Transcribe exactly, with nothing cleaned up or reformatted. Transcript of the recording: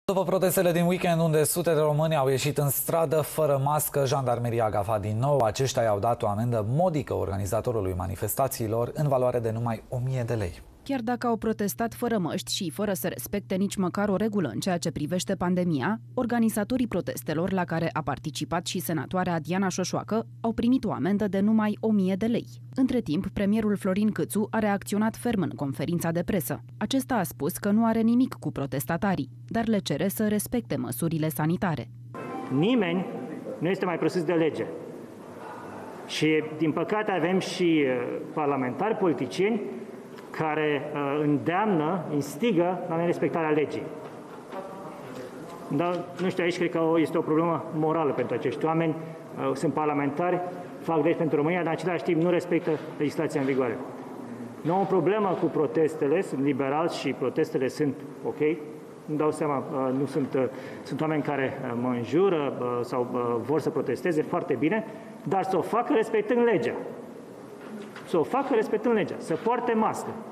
După protestele din weekend, unde sute de români au ieșit în stradă fără mască, jandarmeria a gafat din nou. Aceștia i-au dat o amendă modică organizatorului manifestațiilor în valoare de numai o mie de lei. Chiar dacă au protestat fără măști și fără să respecte nici măcar o regulă în ceea ce privește pandemia, organizatorii protestelor, la care a participat și senatoarea Diana Șoșoacă, au primit o amendă de numai o mie de lei. Între timp, premierul Florin Cîțu a reacționat ferm în conferința de presă. Acesta a spus că nu are nimic cu protestatarii, dar le cere să respecte măsurile sanitare. Nimeni nu este mai presus de lege. Și, din păcate, avem și parlamentari, politicieni, care uh, îndeamnă, instigă la nerespectarea legii. Dar, nu știu, aici cred că este o problemă morală pentru acești oameni. Uh, sunt parlamentari, fac legi pentru România, dar în același timp nu respectă legislația în vigoare. Nu am o problemă cu protestele, sunt liberal și protestele sunt ok. Îmi dau seama, uh, nu sunt, uh, sunt oameni care uh, mă înjură uh, sau uh, vor să protesteze, foarte bine, dar să o facă respectând legea. Să o facă respectând legea, să poarte mască.